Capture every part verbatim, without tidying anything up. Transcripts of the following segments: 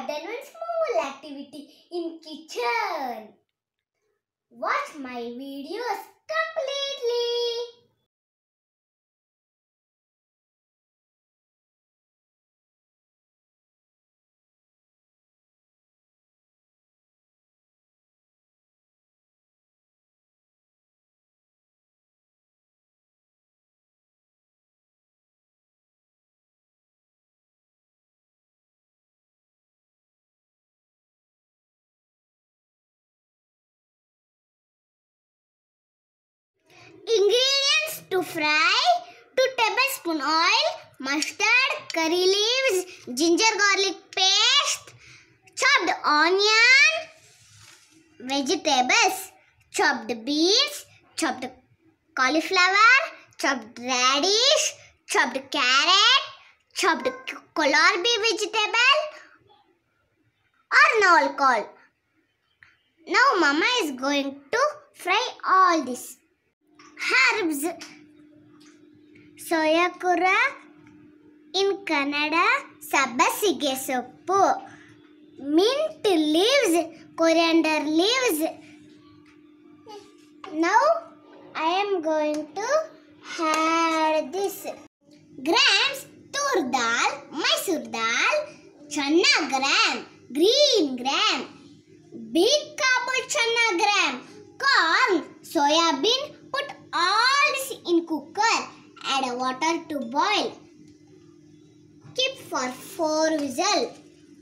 more than one small activity in kitchen. Watch my videos completely. Ingredients to fry: two tablespoon oil, mustard, curry leaves, ginger garlic paste, chopped onion, vegetables, chopped beans, chopped cauliflower, chopped radish, chopped carrot, chopped kohlrabi vegetable or nol kol. Now mama is going to fry all this. Herbs: soya kura, in Kannada sabbasige soppu, mint leaves, coriander leaves. Now I am going to add this. Grams: tur dal, Mysore dal, chana gram, green gram, big Kabul chana gram, corn, soya bean. Put all this in cooker. Add water to boil. Keep for four whistles.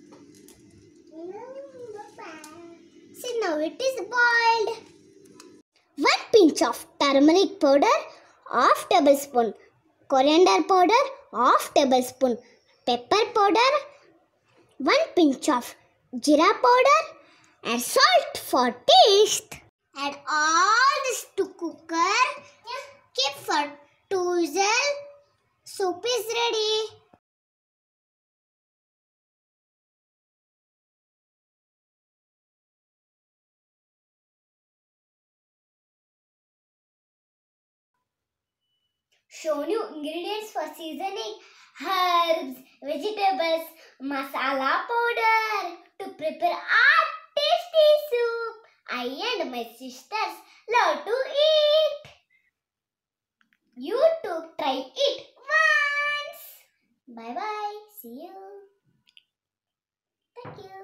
See, now it is boiled. One pinch of turmeric powder, half tablespoon. Coriander powder, half tablespoon. Pepper powder, one pinch of jeera powder, and salt for taste. Add all this to cooker. Keep for two whistles. Soup is ready. Shown you ingredients for seasoning: herbs, vegetables, masala powder to prepare our tasty soup. I and my sisters love to eat. You too try it once. Bye bye. See you. Thank you.